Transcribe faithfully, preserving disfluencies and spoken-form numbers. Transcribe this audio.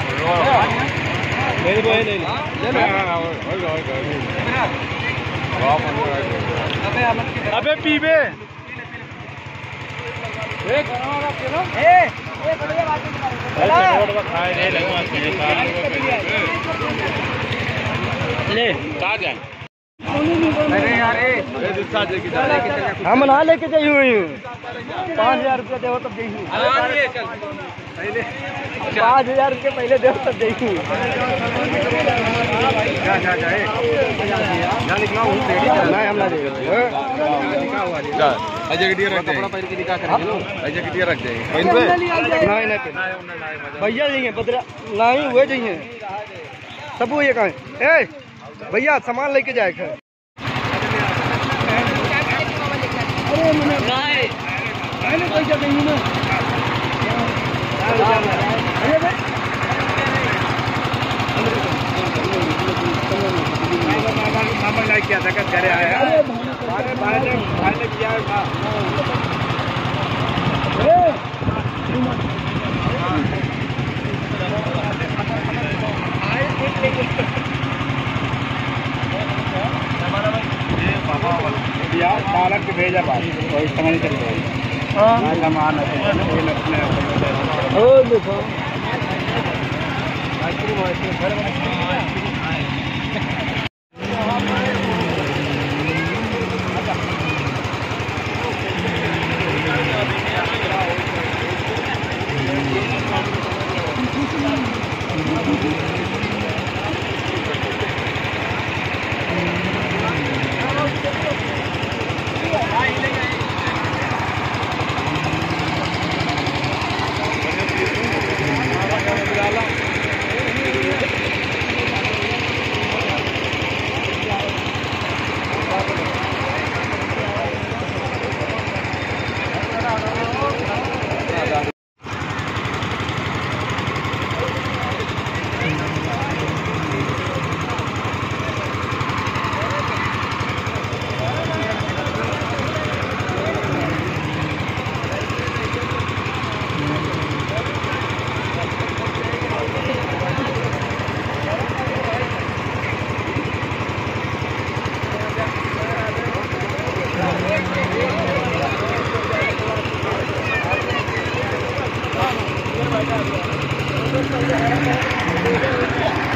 ले ले ले ले अबे पीबे एक ए ए बढ़िया बात है ले कहाँ जाए? अरे यार हम ना लेके जाइए हुई हूँ पाँच हजार रुपया दे तब जाइए पाँच हजार रुपये पहले दे तब जाइए हम ना भैया जाइए बदला नहीं हुए जाइए सब ये कहें भैया सामान लेके जाए खे पैसा देंगे ना मामा लाइक किया था घर आया किया बालक भेजा बात वही समझ चल Thank you.